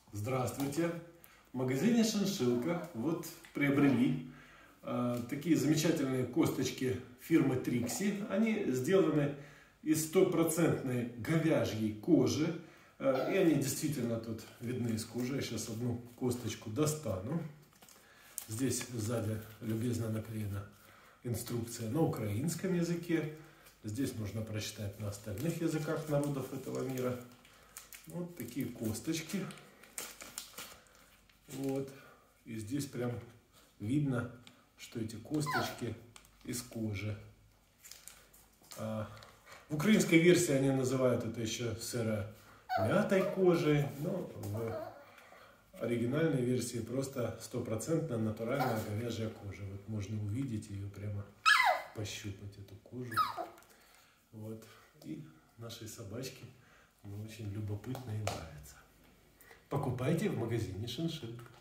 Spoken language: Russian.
Здравствуйте! В магазине Шиншиллка вот приобрели такие замечательные косточки фирмы Трикси. Они сделаны из стопроцентной говяжьей кожи. И они действительно тут видны из кожи. Я сейчас одну косточку достану. Здесь сзади любезно наклеена инструкция на украинском языке. Здесь нужно прочитать на остальных языках народов этого мира. Вот такие косточки. Вот. И здесь прям видно, что эти косточки из кожи. В украинской версии они называют это еще сыромятой кожей, но в оригинальной версии просто стопроцентно натуральная говяжья кожа. Вот можно увидеть ее, прямо пощупать эту кожу. Вот. И нашей собачке очень любопытно и нравится. Покупайте в магазине Шиншиллка.